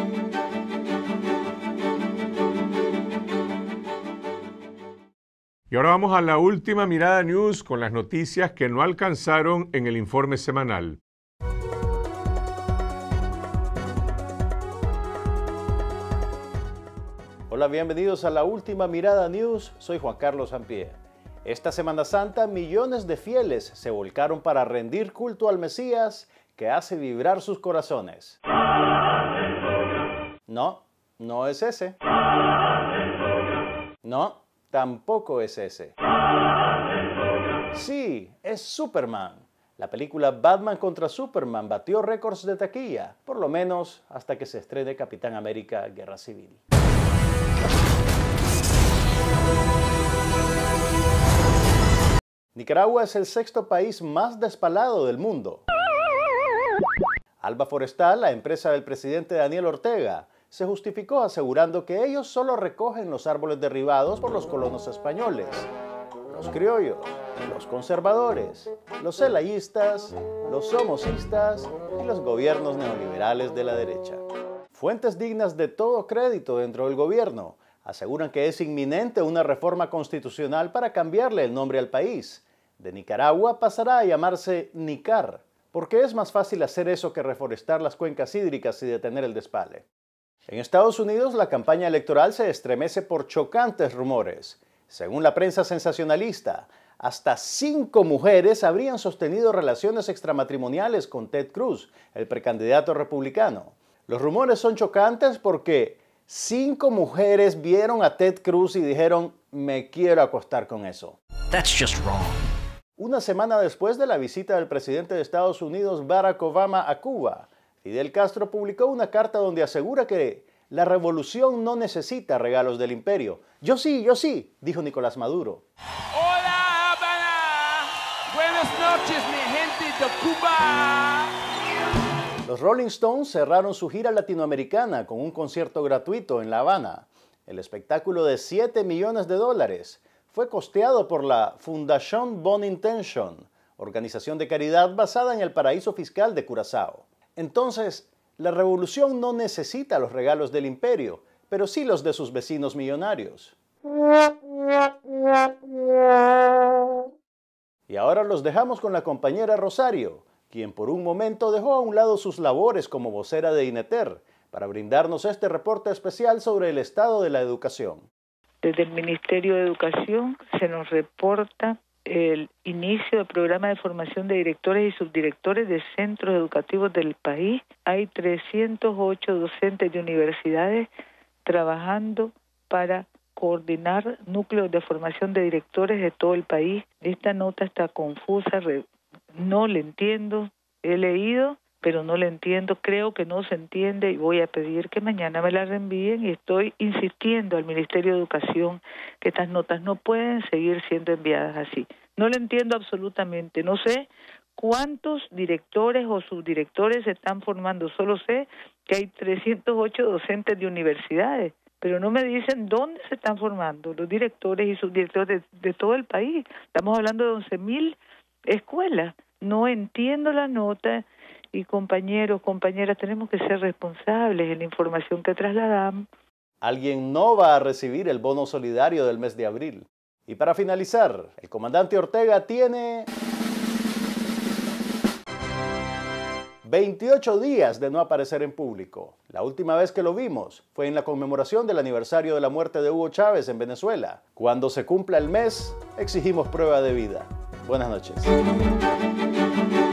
Y ahora vamos a la última mirada news con las noticias que no alcanzaron en el informe semanal. Hola, bienvenidos a la última mirada news. Soy Juan Carlos Sampié. Esta Semana Santa, millones de fieles se volcaron para rendir culto al Mesías que hace vibrar sus corazones. No, no es ese. No, tampoco es ese. Sí, es Superman. La película Batman contra Superman batió récords de taquilla, por lo menos hasta que se estrene Capitán América: Guerra Civil. Nicaragua es el sexto país más despalado del mundo. Alba Forestal, la empresa del presidente Daniel Ortega, se justificó asegurando que ellos solo recogen los árboles derribados por los colonos españoles, los criollos, los conservadores, los celayistas, los somocistas y los gobiernos neoliberales de la derecha. Fuentes dignas de todo crédito dentro del gobierno aseguran que es inminente una reforma constitucional para cambiarle el nombre al país. De Nicaragua pasará a llamarse Nicar, porque es más fácil hacer eso que reforestar las cuencas hídricas y detener el despale. En Estados Unidos, la campaña electoral se estremece por chocantes rumores. Según la prensa sensacionalista, hasta 5 mujeres habrían sostenido relaciones extramatrimoniales con Ted Cruz, el precandidato republicano. Los rumores son chocantes porque 5 mujeres vieron a Ted Cruz y dijeron: me quiero acostar con eso. That's just wrong. Una semana después de la visita del presidente de Estados Unidos, Barack Obama, a Cuba, Fidel Castro publicó una carta donde asegura que la revolución no necesita regalos del imperio. Yo sí, dijo Nicolás Maduro. Hola, Habana. Buenas noches, mi gente de Cuba. Los Rolling Stones cerraron su gira latinoamericana con un concierto gratuito en La Habana. El espectáculo de $7 millones fue costeado por la Fundación Bon Intention, organización de caridad basada en el paraíso fiscal de Curazao. Entonces, la revolución no necesita los regalos del imperio, pero sí los de sus vecinos millonarios. Y ahora los dejamos con la compañera Rosario, quien por un momento dejó a un lado sus labores como vocera de INETER, para brindarnos este reporte especial sobre el estado de la educación. Desde el Ministerio de Educación se nos reporta el inicio del programa de formación de directores y subdirectores de centros educativos del país. Hay 308 docentes de universidades trabajando para coordinar núcleos de formación de directores de todo el país. Esta nota está confusa, no le entiendo, he leído, pero no le entiendo, creo que no se entiende y voy a pedir que mañana me la reenvíen y estoy insistiendo al Ministerio de Educación que estas notas no pueden seguir siendo enviadas así. No le entiendo absolutamente, no sé cuántos directores o subdirectores se están formando, solo sé que hay 308 docentes de universidades, pero no me dicen dónde se están formando los directores y subdirectores de todo el país. Estamos hablando de 11.000 escuelas. No entiendo la nota. Y compañeros, compañeras, tenemos que ser responsables en la información que trasladamos. Alguien no va a recibir el bono solidario del mes de abril. Y para finalizar, el comandante Ortega tiene 28 días de no aparecer en público. La última vez que lo vimos fue en la conmemoración del aniversario de la muerte de Hugo Chávez en Venezuela. Cuando se cumpla el mes, exigimos prueba de vida. Buenas noches.